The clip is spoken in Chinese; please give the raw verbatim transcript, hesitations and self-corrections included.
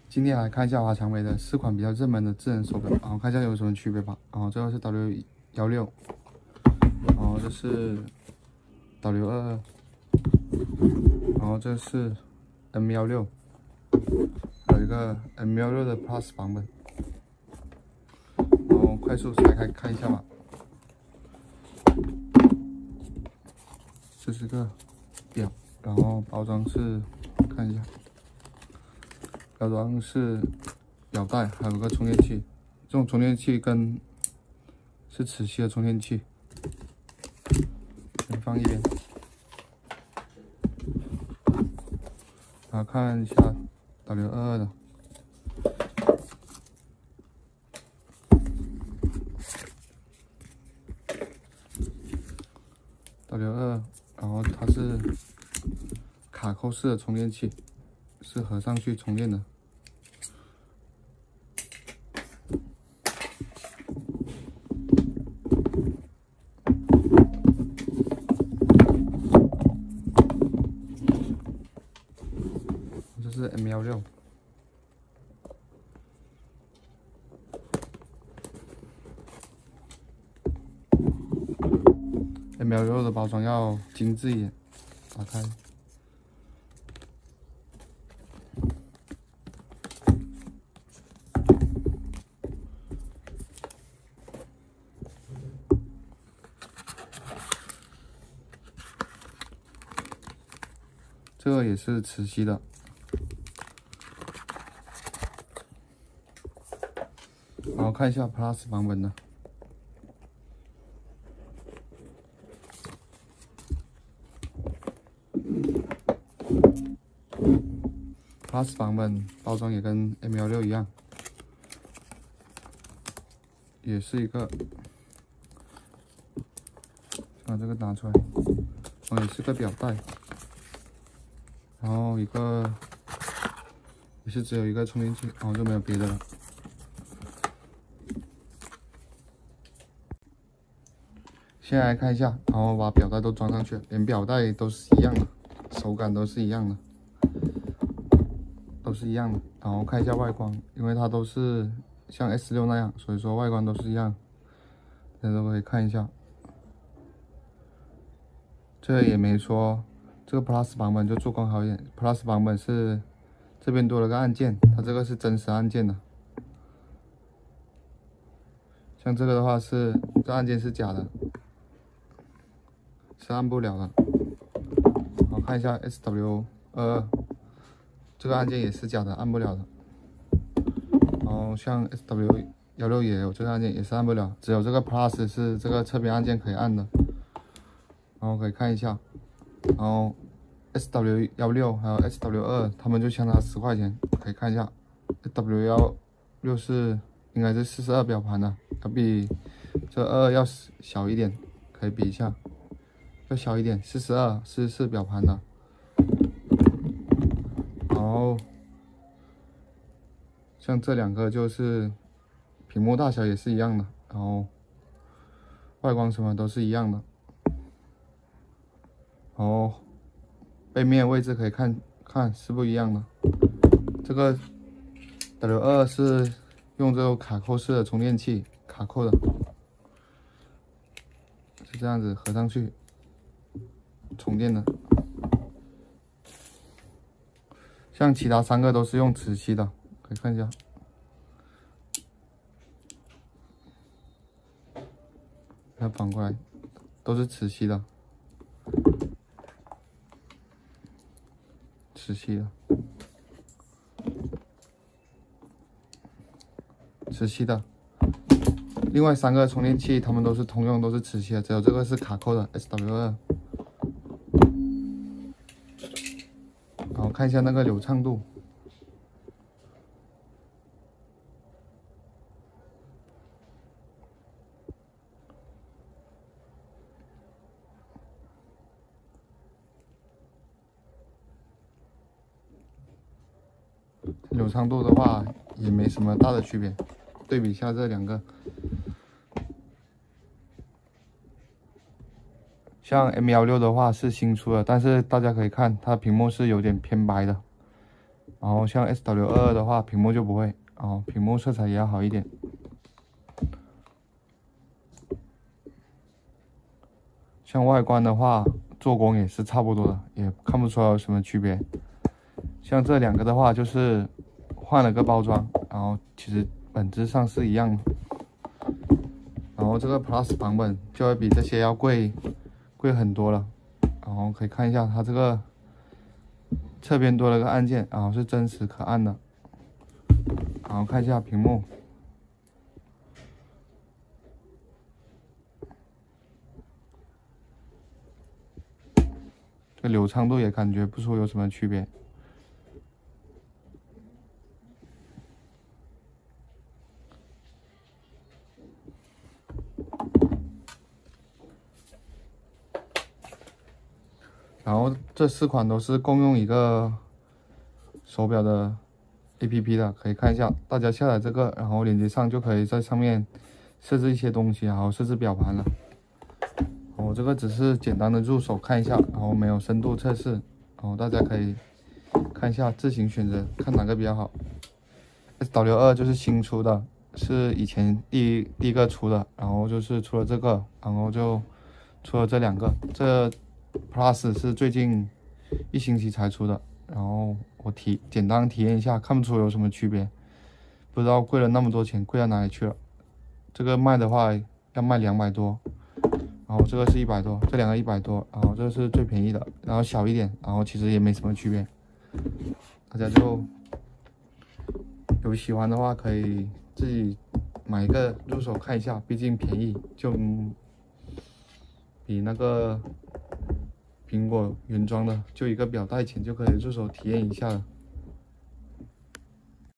今天来看一下华强北的四款比较热门的智能手表，然后看一下有什么区别吧。然后这个是 W 一六，然后这是 W 二二，然后这是 M 一六，还有一个 M 一六的 Plus 版本。然后快速拆开看一下吧。这是个表，然后包装是看一下。 包装是表带，还有个充电器。这种充电器跟是磁吸的充电器，先放一边。然后看一下 W 二二的，W 二，然后它是卡扣式的充电器。 是合上去充电的。这是 M 一六。M 一六的包装要精致一点，打开。 这个也是磁吸的，然后看一下 Plus 版本的。Plus 版本包装也跟 M 一六一样，也是一个，把这个拿出来，哦，也是个表带。 然后一个也是只有一个充电器，然后就没有别的了。先来看一下，然后把表带都装上去，连表带都是一样的，手感都是一样的，都是一样的。然后看一下外观，因为它都是像 S 六那样，所以说外观都是一样。大家都可以看一下，这个也没说。 这个 Plus 版本就做工好一点 ，Plus 版本是这边多了个按键，它这个是真实按键的。像这个的话是这按键是假的，是按不了的。好，看一下 S W 二二，这个按键也是假的，按不了的。然后像 S W 一六也有这个按键，也是按不了，只有这个 Plus 是这个侧边按键可以按的。然后可以看一下。 然后 S W 一六还有 S W 二，它们就相差十块钱，可以看一下。S W 一六是应该是四十二表盘的，要比这二要小一点，可以比一下，要小一点，四十二、四十四表盘的。然后像这两个就是屏幕大小也是一样的，然后外观什么都是一样的。 然后背面位置可以看看是不一样的。这个 W 二是用这种卡扣式的充电器，卡扣的，是这样子合上去充电的。像其他三个都是用磁吸的，可以看一下。再反过来，都是磁吸的。 磁吸的，磁吸的。另外三个充电器，它们都是通用，都是磁吸的，只有这个是卡扣的 S W 二。然后看一下那个流畅度，流畅度的话也没什么大的区别，对比一下这两个。像 M 一六的话是新出的，但是大家可以看它屏幕是有点偏白的， 然后像 S W 二二的话，屏幕就不会，然后屏幕色彩也要好一点。像外观的话，做工也是差不多的，也看不出来有什么区别。像这两个的话，就是换了个包装，然后其实本质上是一样的。然后这个 Plus 版本就会比这些要贵贵很多了。然后可以看一下它这个侧边多了个按键，然后是真实可按的。然后看一下屏幕，这流畅度也感觉不出有什么区别。然后这四款都是共用一个手表的 A P P 的，可以看一下。大家下载这个，然后连接上就可以在上面设置一些东西，然后设置表盘了。我这个只是简单的入手看一下，然后没有深度测试，然后大家可以看一下自行选择，看哪个比较好。S W 二就是新出的，是以前第一第一个出的，然后就是出了这个，然后就出了这两个。这 Plus 是最近一星期才出的，然后我体简单体验一下，看不出有什么区别，不知道贵了那么多钱，贵到哪里去了。这个卖的话要卖两百多，然后这个是一百多，这两个一百多，然后这个是最便宜的，然后小一点，然后其实也没什么区别。大家就有喜欢的话可以自己买一个入手看一下，毕竟便宜，就比那个苹果原装的就一个表带钱就可以入手体验一下了。